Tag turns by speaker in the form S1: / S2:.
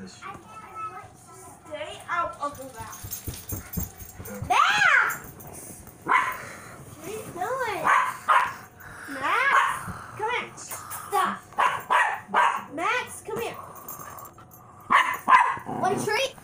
S1: Stay out of the bath.
S2: Max! What are you doing?
S1: Max, come here.
S2: Stop.
S1: Max, come here.
S2: Want a treat?